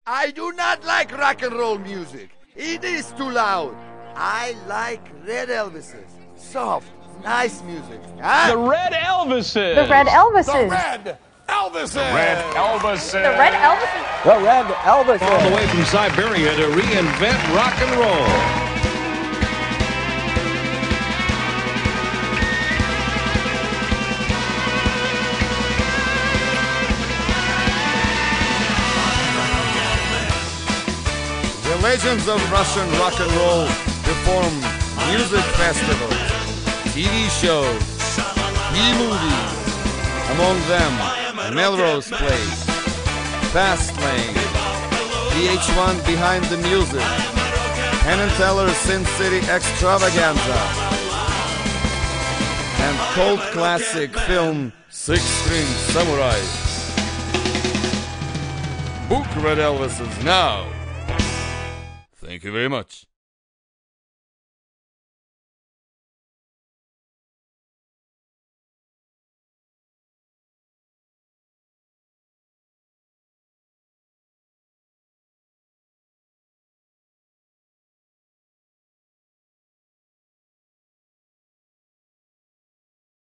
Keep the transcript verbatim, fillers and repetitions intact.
I do not like rock and roll music. It is too loud. I like Red Elvises. Soft, nice music. Huh? The Red Elvises. The Red Elvises. The Red Elvises. Red Elvises. The Red Elvises. The Red Elvises. All the way from Siberia to reinvent rock and roll. The legends of Russian rock and roll perform music festivals, T V shows, B-movies, among them Melrose Place, Fastlane, V H one Behind the Music, Penn and Teller's Sin City Extravaganza, and cult classic film Six String Samurai. Book Red Elvises now. Thank you very much.